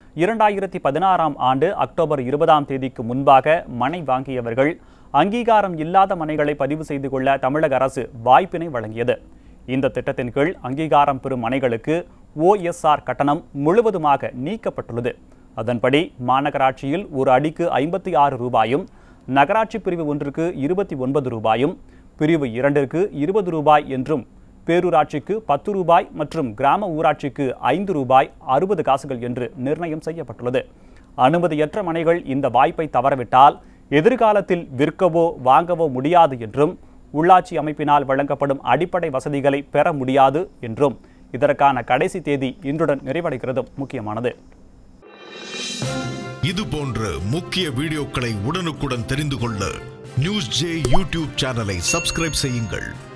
2016ஆம் ஆண்டு அக்டோபர் 20ஆம் தேதிக்கு முன்பாக மனை வாங்கியவர்கள் அங்கீகாரம் இல்லாத மனைகளை பதிவு செய்து கொள்ள தமிழக அரசு வாய்ப்பினை வழங்கியது. இந்த திட்டத்தின் கீழ் அங்கீகாரம் பெறும் மனைகளுக்கு OSR கட்டணம் முழுவதுமாக நீக்கப்பட்டுள்ளது. அதன்படி மாநகராட்சியில் ஒரு அடிக்கு 56 ரூபாயும், நகராட்சி பிரிவு 1க்கு 29 ரூபாயும், பிரிவு 2ற்கு 20 ரூபாய் என்றும், பேரூராட்சிக்கு 10 ரூபாய் மற்றும் கிராம ஊராட்சிக்கு 5 ரூபாய் 60 காசுகள் என்று நிர்ணயம் செய்யப்பட்டுள்ளது. அனுமதியற்ற மனைகள் இந்த வாய்ப்பை தவறவிட்டால் எதிர்காலத்தில் விற்கவோ வாங்கவோ முடியாது என்றும், உள்ளாட்சி அமைப்பினால் வழங்கப்படும் அடிப்படை வசதிகளை பெற முடியாது என்றும், இதற்கான கடைசி தேதி இன்றுடன் நிறைவடைகிறது. முக்கியமானது. இது போன்ற முக்கிய வீடியோக்களை உடனுக்குடன் தெரிந்து கொள்ள நியூஸ் ஜே யூடியூப் சேனலை சப்ஸ்கிரைப் செய்யுங்கள்.